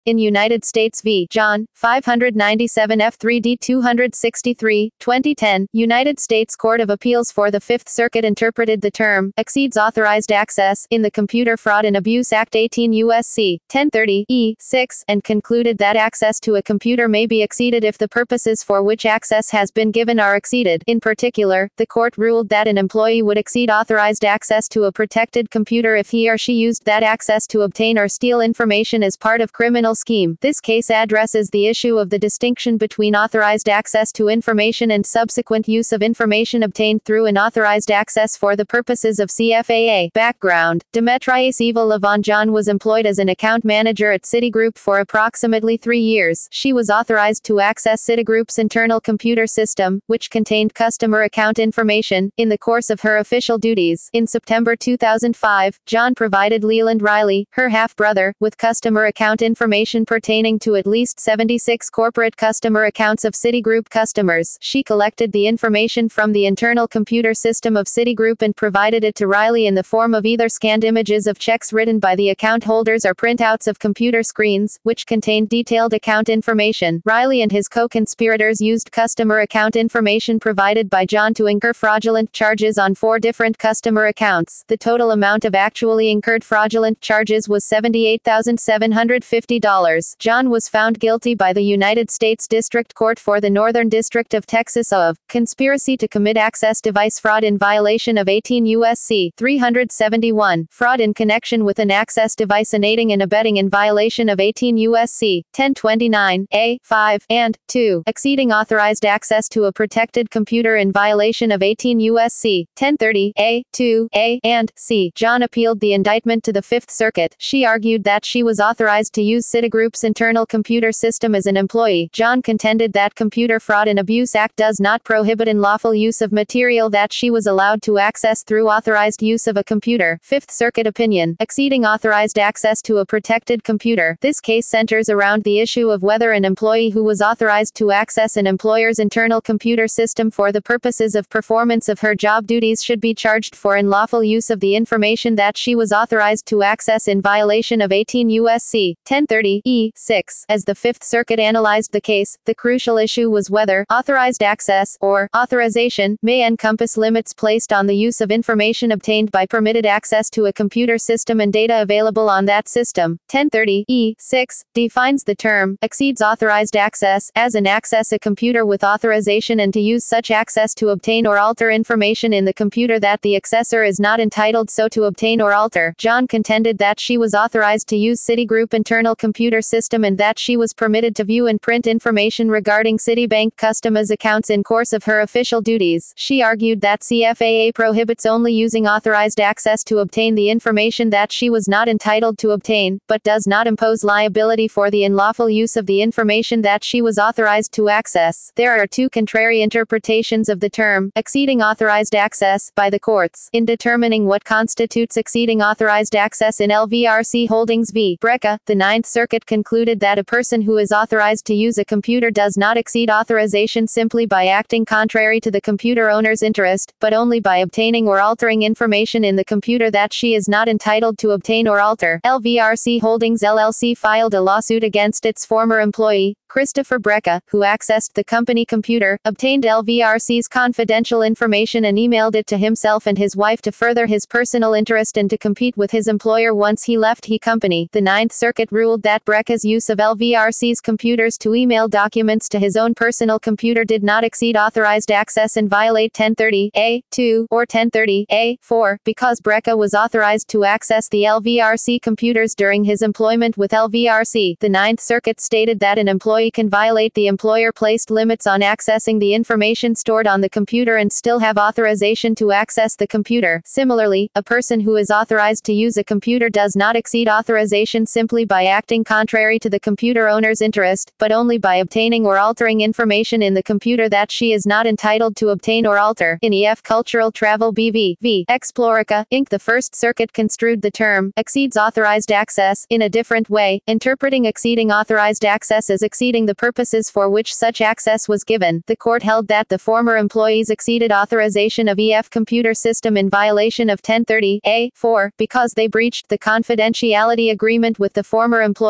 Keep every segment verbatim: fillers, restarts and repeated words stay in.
In United States v. John, five ninety-seven F three D two sixty-three, twenty ten, United States Court of Appeals for the Fifth Circuit interpreted the term, exceeds authorized access, in the Computer Fraud and Abuse Act eighteen U S C, ten thirty, E, six, and concluded that access to a computer may be exceeded if the purposes for which access has been given are exceeded. In particular, the court ruled that an employee would exceed authorized access to a protected computer if he or she used that access to obtain or steal information as part of criminal scheme. This case addresses the issue of the distinction between authorized access to information and subsequent use of information obtained through unauthorized access for the purposes of C F A A. Background: Demetrius Eva Levanjon was employed as an account manager at Citigroup for approximately three years. She was authorized to access Citigroup's internal computer system, which contained customer account information, in the course of her official duties. In September two thousand five, John provided Leland Riley, her half-brother, with customer account information pertaining to at least seventy-six corporate customer accounts of Citigroup customers. She collected the information from the internal computer system of Citigroup and provided it to Riley in the form of either scanned images of checks written by the account holders or printouts of computer screens, which contained detailed account information. Riley and his co-conspirators used customer account information provided by John to incur fraudulent charges on four different customer accounts. The total amount of actually incurred fraudulent charges was seventy-eight thousand seven hundred fifty dollars. John was found guilty by the United States District Court for the Northern District of Texas of conspiracy to commit access device fraud in violation of eighteen U S C three seventy-one, fraud in connection with an access device and aiding and abetting in violation of eighteen U S C ten twenty-nine, A, five, and two, exceeding authorized access to a protected computer in violation of eighteen U S C ten thirty, A, two, A, and C. John appealed the indictment to the Fifth Circuit. She argued that she was authorized to use Citigroup's internal computer system as an employee. John contended that Computer Fraud and Abuse Act does not prohibit unlawful use of material that she was allowed to access through authorized use of a computer. Fifth Circuit opinion: exceeding authorized access to a protected computer. This case centers around the issue of whether an employee who was authorized to access an employer's internal computer system for the purposes of performance of her job duties should be charged for unlawful use of the information that she was authorized to access in violation of eighteen U S C ten thirty, E, six. As the Fifth Circuit analyzed the case, the crucial issue was whether authorized access, or authorization, may encompass limits placed on the use of information obtained by permitted access to a computer system and data available on that system. ten thirty, E, six, defines the term, exceeds authorized access, as an access a computer with authorization and to use such access to obtain or alter information in the computer that the accessor is not entitled so to obtain or alter. John contended that she was authorized to use Citigroup internal computer system and that she was permitted to view and print information regarding Citibank customers' accounts in course of her official duties. She argued that C F A A prohibits only using authorized access to obtain the information that she was not entitled to obtain, but does not impose liability for the unlawful use of the information that she was authorized to access. There are two contrary interpretations of the term, exceeding authorized access, by the courts. In determining what constitutes exceeding authorized access in L V R C Holdings v. Breca, the Ninth Circuit concluded that a person who is authorized to use a computer does not exceed authorization simply by acting contrary to the computer owner's interest, but only by obtaining or altering information in the computer that she is not entitled to obtain or alter. L V R C Holdings L L C filed a lawsuit against its former employee, Christopher Breca, who accessed the company computer, obtained L V R C's confidential information and emailed it to himself and his wife to further his personal interest and to compete with his employer once he left the company. The Ninth Circuit ruled that Breca's use of L V R C's computers to email documents to his own personal computer did not exceed authorized access and violate ten thirty, A, two, or ten thirty, A, four, because Breca was authorized to access the L V R C computers during his employment with L V R C. The Ninth Circuit stated that an employee can violate the employer-placed limits on accessing the information stored on the computer and still have authorization to access the computer. Similarly, a person who is authorized to use a computer does not exceed authorization simply by acting contrary to the computer owner's interest, but only by obtaining or altering information in the computer that she is not entitled to obtain or alter. In E F Cultural Travel B V v. Explorica, Incorporated, the First Circuit construed the term, exceeds authorized access, in a different way, interpreting exceeding authorized access as exceeding the purposes for which such access was given. The court held that the former employees exceeded authorization of E F computer system in violation of ten thirty, A, four, because they breached the confidentiality agreement with the former employee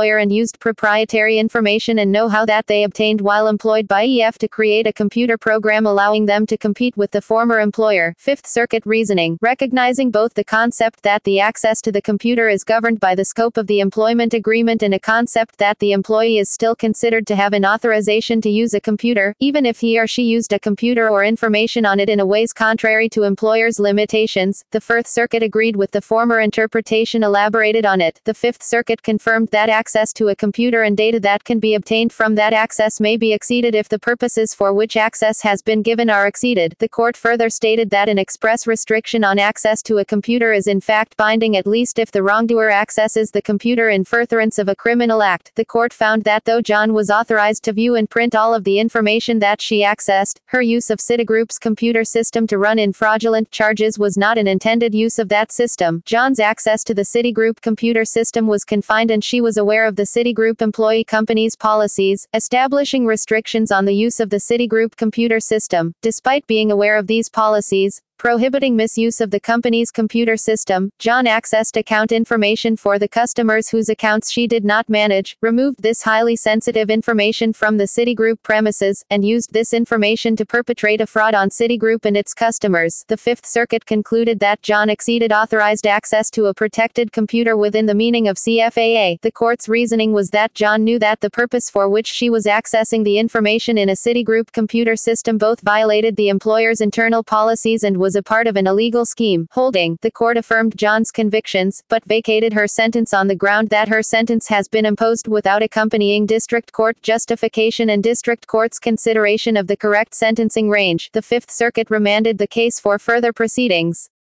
employer and used proprietary information and know-how that they obtained while employed by E F to create a computer program allowing them to compete with the former employer. Fifth Circuit reasoning. Recognizing both the concept that the access to the computer is governed by the scope of the employment agreement and a concept that the employee is still considered to have an authorization to use a computer, even if he or she used a computer or information on it in a ways contrary to employer's limitations, the Fourth Circuit agreed with the former interpretation elaborated on it. The Fifth Circuit confirmed that access to a computer and data that can be obtained from that access may be exceeded if the purposes for which access has been given are exceeded. The court further stated that an express restriction on access to a computer is in fact binding at least if the wrongdoer accesses the computer in furtherance of a criminal act. The court found that though John was authorized to view and print all of the information that she accessed, her use of Citigroup's computer system to run in fraudulent charges was not an intended use of that system. John's access to the Citigroup computer system was confined and she was aware of the Citigroup employee company's policies, establishing restrictions on the use of the Citigroup computer system. Despite being aware of these policies, prohibiting misuse of the company's computer system, John accessed account information for the customers whose accounts she did not manage, removed this highly sensitive information from the Citigroup premises, and used this information to perpetrate a fraud on Citigroup and its customers. The Fifth Circuit concluded that John exceeded authorized access to a protected computer within the meaning of C F A A. The court's reasoning was that John knew that the purpose for which she was accessing the information in a Citigroup computer system both violated the employer's internal policies and was a part of an illegal scheme. Holding, the court affirmed John's convictions, but vacated her sentence on the ground that her sentence has been imposed without accompanying district court justification and district court's consideration of the correct sentencing range. The Fifth Circuit remanded the case for further proceedings.